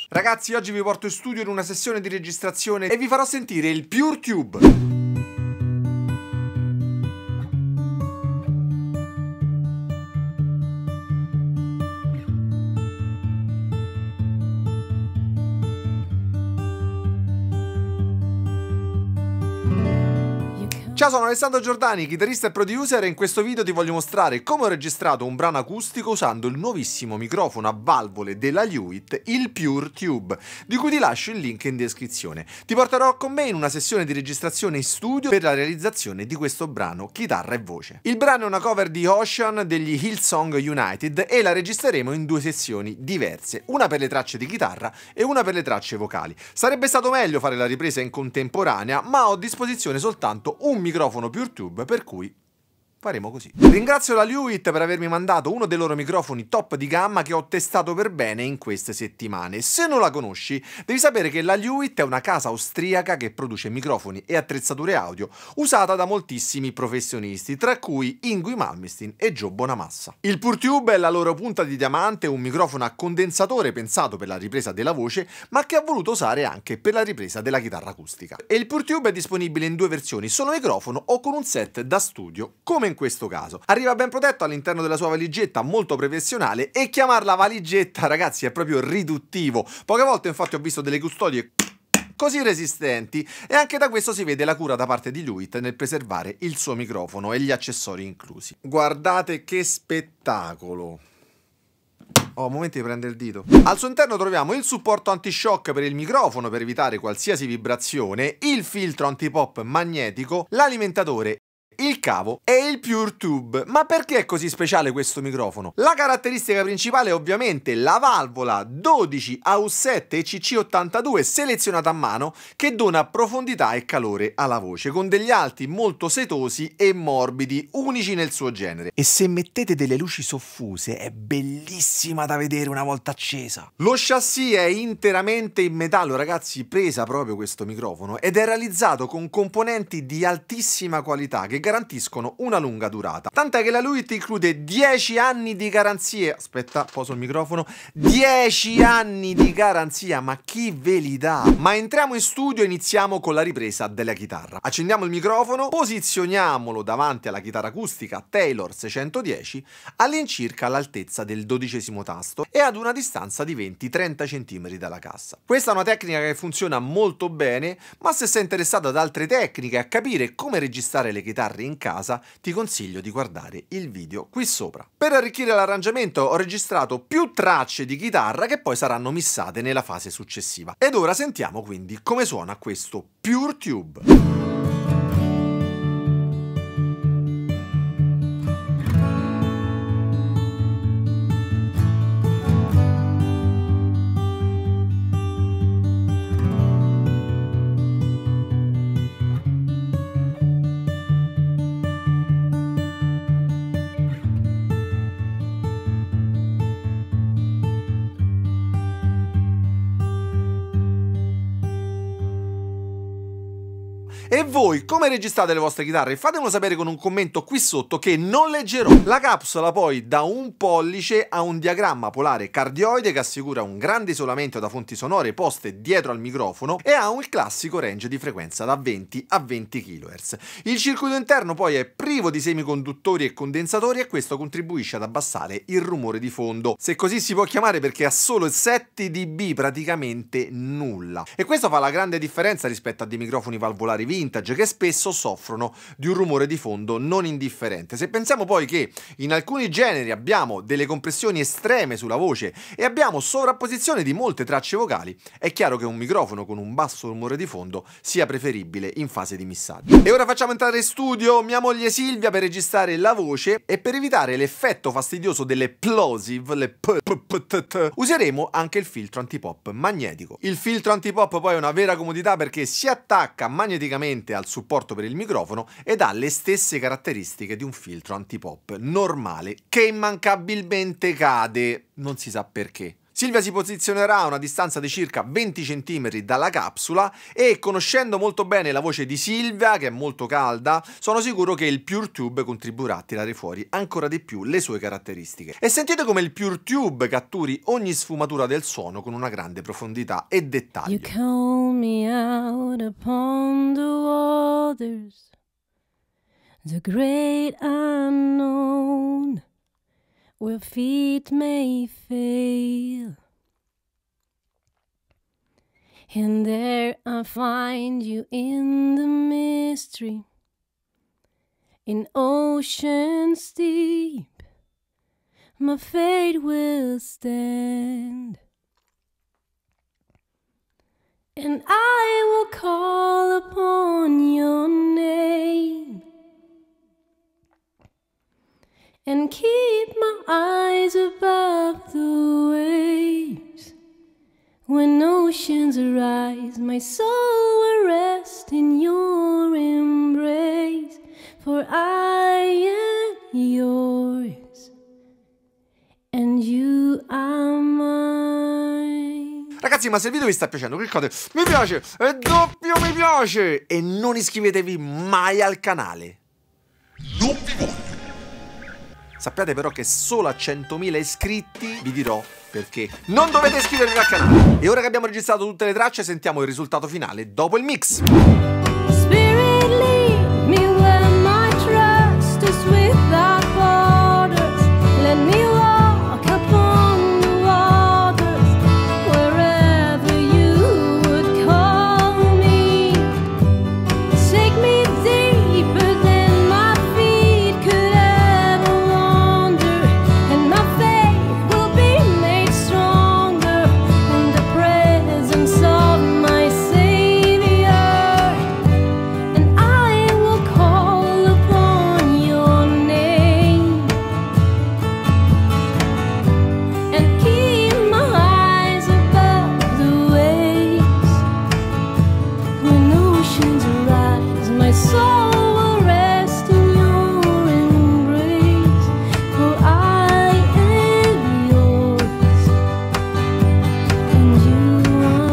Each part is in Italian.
Ragazzi, oggi vi porto in studio in una sessione di registrazione e vi farò sentire il PureTube. Ciao, sono Alessandro Giordani, chitarrista e producer, e in questo video ti voglio mostrare come ho registrato un brano acustico usando il nuovissimo microfono a valvole della Lewitt, il PureTube, di cui ti lascio il link in descrizione. Ti porterò con me in una sessione di registrazione in studio per la realizzazione di questo brano chitarra e voce. Il brano è una cover di Ocean degli Hillsong United e la registreremo in due sessioni diverse, una per le tracce di chitarra e una per le tracce vocali. Sarebbe stato meglio fare la ripresa in contemporanea, ma ho a disposizione soltanto un microfono PureTube, per cui faremo così. Ringrazio la Lewitt per avermi mandato uno dei loro microfoni top di gamma che ho testato per bene in queste settimane. Se non la conosci, devi sapere che la Lewitt è una casa austriaca che produce microfoni e attrezzature audio usata da moltissimi professionisti, tra cui Yngwie Malmsteen e Joe Bonamassa. Il PureTube è la loro punta di diamante, un microfono a condensatore pensato per la ripresa della voce, ma che ha voluto usare anche per la ripresa della chitarra acustica. E il PureTube è disponibile in due versioni, solo microfono o con un set da studio, come in questo caso. Arriva ben protetto all'interno della sua valigetta, molto professionale, e chiamarla valigetta, ragazzi, è proprio riduttivo. Poche volte infatti ho visto delle custodie così resistenti, e anche da questo si vede la cura da parte di Lewitt nel preservare il suo microfono e gli accessori inclusi. Guardate che spettacolo! Oh, momento di prendere il dito. Al suo interno troviamo il supporto anti-shock per il microfono per evitare qualsiasi vibrazione, il filtro anti-pop magnetico, l'alimentatore, il cavo e il PureTube. Ma perché è così speciale questo microfono? La caratteristica principale è ovviamente la valvola 12 AU7 ECC82 selezionata a mano, che dona profondità e calore alla voce, con degli alti molto setosi e morbidi, unici nel suo genere. E se mettete delle luci soffuse è bellissima da vedere una volta accesa. Lo chassis è interamente in metallo, ragazzi, pesa proprio questo microfono, ed è realizzato con componenti di altissima qualità che garantiscono una lunga durata. Tant'è che la Lewitt include 10 anni di garanzie. Aspetta, poso il microfono. 10 anni di garanzia, ma chi ve li dà? Ma entriamo in studio e iniziamo con la ripresa della chitarra. Accendiamo il microfono, posizioniamolo davanti alla chitarra acustica Taylor 610 all'incirca all'altezza del 12° tasto e ad una distanza di 20-30 cm dalla cassa. Questa è una tecnica che funziona molto bene, ma se sei interessato ad altre tecniche, a capire come registrare le chitarre in casa, ti consiglio di guardare il video qui sopra. Per arricchire l'arrangiamento ho registrato più tracce di chitarra che poi saranno missate nella fase successiva. Ed ora sentiamo quindi come suona questo PureTube. E voi come registrate le vostre chitarre? Fatemelo sapere con un commento qui sotto che non leggerò. La capsula poi da 1 pollice ha un diagramma polare cardioide che assicura un grande isolamento da fonti sonore poste dietro al microfono e ha un classico range di frequenza da 20 a 20 kHz. Il circuito interno poi è privo di semiconduttori e condensatori e questo contribuisce ad abbassare il rumore di fondo, se così si può chiamare, perché ha solo 7 dB, praticamente nulla. E questo fa la grande differenza rispetto a dei microfoni valvolari vintage che spesso soffrono di un rumore di fondo non indifferente. Se pensiamo poi che in alcuni generi abbiamo delle compressioni estreme sulla voce e abbiamo sovrapposizione di molte tracce vocali, è chiaro che un microfono con un basso rumore di fondo sia preferibile in fase di missaggio. E ora facciamo entrare in studio mia moglie Silvia per registrare la voce, e per evitare l'effetto fastidioso delle plosive, le useremo anche il filtro antipop magnetico. Il filtro antipop poi è una vera comodità perché si attacca magneticamente al supporto per il microfono ed ha le stesse caratteristiche di un filtro antipop normale, che immancabilmente cade, non si sa perché. Silvia si posizionerà a una distanza di circa 20 cm dalla capsula e, conoscendo molto bene la voce di Silvia, che è molto calda, sono sicuro che il PureTube contribuirà a tirare fuori ancora di più le sue caratteristiche. E sentite come il PureTube catturi ogni sfumatura del suono con una grande profondità e dettaglio. You call me out upon the waters, the great unknown, where feet may fail, and there I find you in the mystery, in oceans deep, my fate will stand. And I will call upon your name and keep my eyes above the waves. When oceans arise, my soul will rest in your embrace, for I am yours and you are mine. Ragazzi, ma se il video vi sta piacendo, cliccate mi piace e doppio mi piace e non iscrivetevi mai al canale. Non vi voglio. Sappiate però che solo a 100.000 iscritti vi dirò perché non dovete iscrivervi al canale. E ora che abbiamo registrato tutte le tracce, sentiamo il risultato finale dopo il mix. Spirit, lead me where my trust is without borders. Let me walk upon the waters wherever you would call me. Take me deeper than my feet could ever wander, and my faith will be made stronger in the presence of my Savior. And I will call upon your name and keep my eyes above the waves. When oceans arise, my soul will rest in your embrace, for I am yours and you are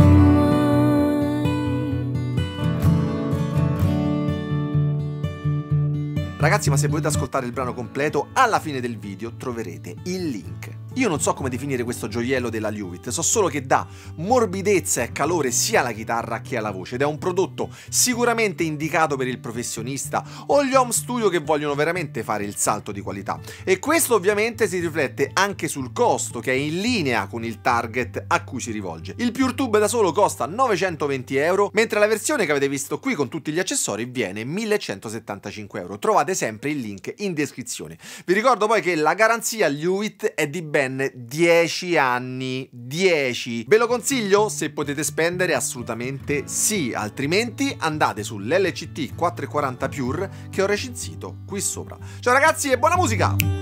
mine. Ragazzi, ma se volete ascoltare il brano completo, alla fine del video troverete il link. Io non so come definire questo gioiello della Lewitt, so solo che dà morbidezza e calore sia alla chitarra che alla voce ed è un prodotto sicuramente indicato per il professionista o gli home studio che vogliono veramente fare il salto di qualità. E questo ovviamente si riflette anche sul costo, che è in linea con il target a cui si rivolge. Il PureTube da solo costa 920 euro, mentre la versione che avete visto qui con tutti gli accessori viene 1175 euro. Trovate sempre il link in descrizione. Vi ricordo poi che la garanzia Lewitt è di ben 10 anni. 10. Ve lo consiglio? Se potete spendere, assolutamente sì, altrimenti andate sull'LCT 440 Pure che ho recensito qui sopra. Ciao ragazzi e buona musica!